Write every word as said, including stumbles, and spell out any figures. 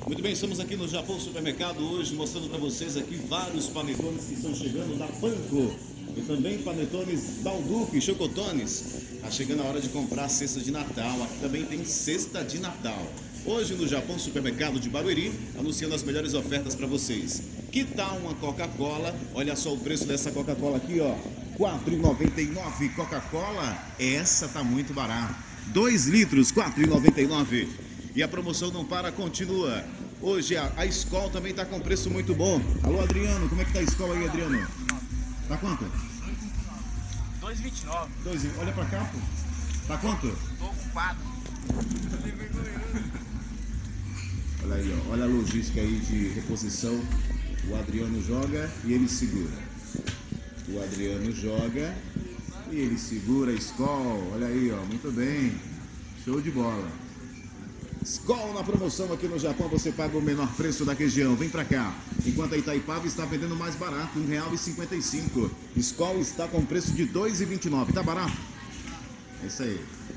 Muito bem, estamos aqui no Japão Supermercado hoje, mostrando para vocês aqui vários panetones que estão chegando da Panko. E também panetones Balduque, chocotones. Está chegando a hora de comprar a cesta de Natal. Aqui também tem cesta de Natal. Hoje no Japão Supermercado de Barueri, anunciando as melhores ofertas para vocês. Que tal uma Coca-Cola? Olha só o preço dessa Coca-Cola aqui, ó. quatro reais e noventa e nove centavos Coca-Cola. Essa tá muito barata. dois litros, quatro reais e noventa e nove centavos. E a promoção não para, continua. Hoje a, a Skol também tá com preço muito bom. Alô, Adriano, como é que tá a Skol aí, Adriano? Tá quanto? dois e vinte e nove. Dois, olha pra cá, pô. Tá quanto? Tô ocupado. Olha aí, ó. Olha a logística aí de reposição. O Adriano joga e ele segura. O Adriano joga e ele segura a Skol. Olha aí, ó. Muito bem. Show de bola. Skol na promoção aqui no Japão, você paga o menor preço da região. Vem pra cá. Enquanto a Itaipava está vendendo mais barato, um real e cinquenta e cinco. Skol está com preço de dois reais e vinte e nove. Tá barato? É isso aí.